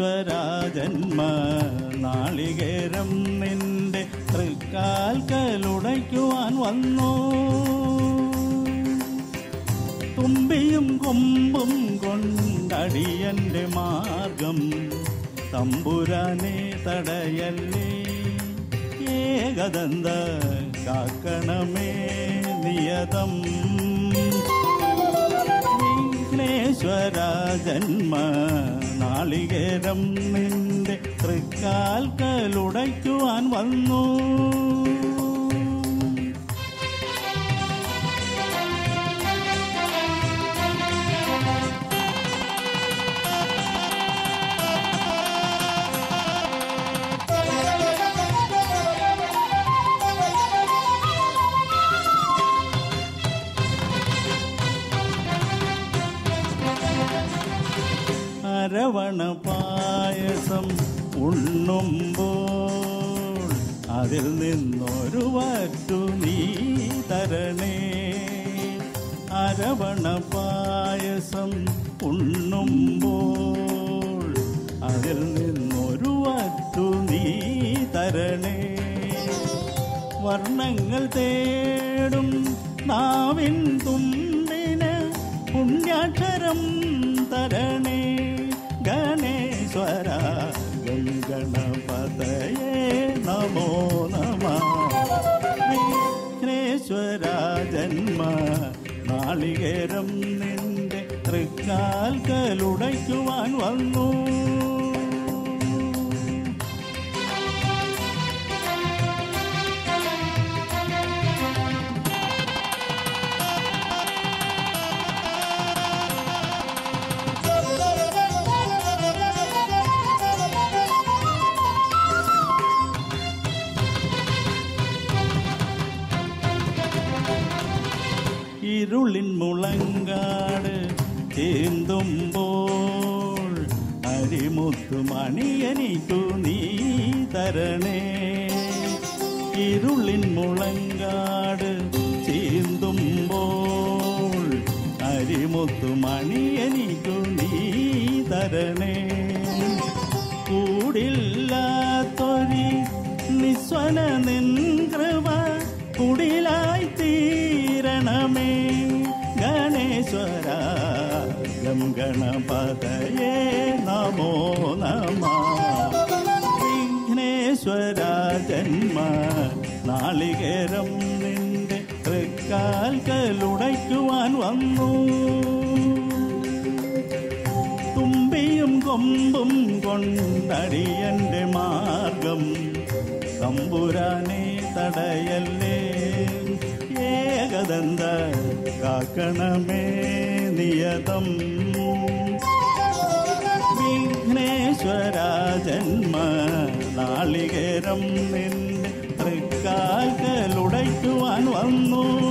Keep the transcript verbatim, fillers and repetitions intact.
വിഘ്നേശ്വര ജന്മ നാളികേരം നിന്റെ തൃക്കാൽക്കലുടയ്ക്കുവാൻ വന്നു. തുമ്പിയും കൊമ്പും കൊണ്ടടിയന്റെ മാർഗം തമ്പുരാനെ തടയല്ലേ. ഏകദന്ത കാക്കണമേ നിയതം. വിഘ്നേശ്വര ജന്മ നാളികേരം നിന്റെ തൃക്കാൽക്കലുടയ്ക്കുവാൻ വന്നു. അരവണ പായസം ഉണ്ണുമ്പോൾ അതിൽ നിന്നൊരു വറ്റു നീ തരണേ. അരവണ പായസം ഉണ്ണുമ്പോൾ അതിൽ നിന്നൊരു വറ്റു നീ തരണേ. വർണ്ണങ്ങൾ തേടും നാവിൻ തുമ്പിന് പുണ്യാക്ഷരം തരണേ. ഗണേശ്വര ഗണപതയേ നമോ നമഃ. വിഘ്നേശ്വര ജന്മ നാളികേരം നിന്റെ തൃക്കാൽക്കലുടയ്ക്കുവാൻ വന്നു. ഇരുളിൻ മുളങ്കാട് ചീന്തുമ്പോൾ അരിമുത്തുമണിയനിക്കു നീ തരണേ. ഇരുളിൻ മുളങ്കാട് ചീന്തുമ്പോൾ അരിമുത്തുമണിയനിക്കു നീ തരണേ. കൂടില്ലാത്തൊരി നിസ്വന നിൻ കൃപ കുടിലായി തീരണമേ. ഗണേശ്വര ഗം ഗണപതയേ നമോ നമഃ. വിഘ്നേശ്വര ജന്മ നാളികേരം നിന്റെ തൃക്കാൽക്കലുടയ്ക്കുവാൻ വന്നു. തുമ്പിയും കൊമ്പും കൊണ്ടടിയന്റെ മാർഗം തമ്പുരാനെ തടയല്ലേ. ഏകദന്ത കാക്കണമേ നിയതം. വിഘ്നേശ്വര ജന്മ നാളികേരം നിന്റെ തൃക്കാൽക്കലുടയ്ക്കുവാൻ വന്നു.